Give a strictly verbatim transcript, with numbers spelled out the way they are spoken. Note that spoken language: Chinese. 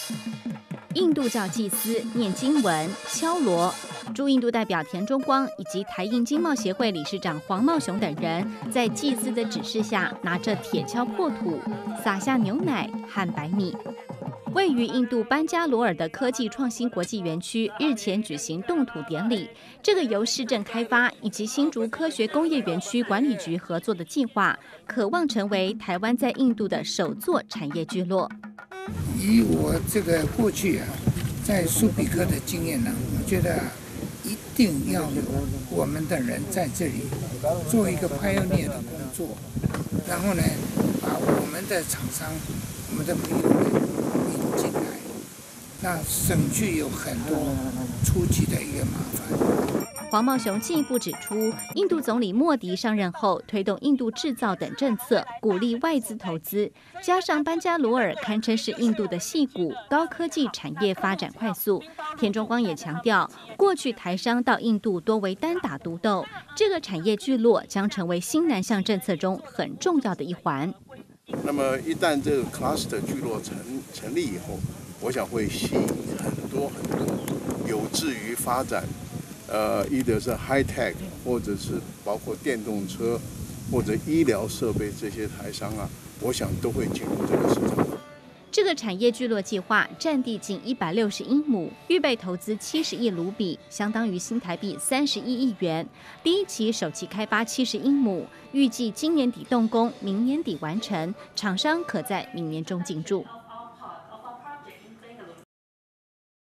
印度教祭司念经文、敲锣，驻印度代表田中光以及台印经贸协会理事长黄茂雄等人，在祭司的指示下，拿着铁锹破土，撒下牛奶和白米。位于印度班加罗尔的科技创新国际园区日前举行动土典礼。这个由市政开发以及新竹科学工业园区管理局合作的计划，渴望成为台湾在印度的首座产业聚落。 以我这个过去啊，在苏比克的经验呢、啊，我觉得一定要有我们的人在这里做一个 pioneer 的工作，然后呢，把我们的厂商、我们的朋友们引进来，那省去有很多初期的一个麻烦。 黄茂雄进一步指出，印度总理莫迪上任后推动印度制造等政策，鼓励外资投资，加上班加罗尔堪称是印度的矽谷，高科技产业发展快速。田中光也强调，过去台商到印度多为单打独斗，这个产业聚落将成为新南向政策中很重要的一环。 那么一旦这个 cluster 聚落成成立以后，我想会吸引很多很多有志于发展。呃，一的是 high tech， 或者是包括电动车或者医疗设备这些台商啊，我想都会进入这个市场。 这个产业聚落计划占地近一百六十英亩，预备投资七十亿卢比，相当于新台币三十一亿元。第一期首期开发七十英亩，预计今年底动工，明年底完成，厂商可在明年中进驻。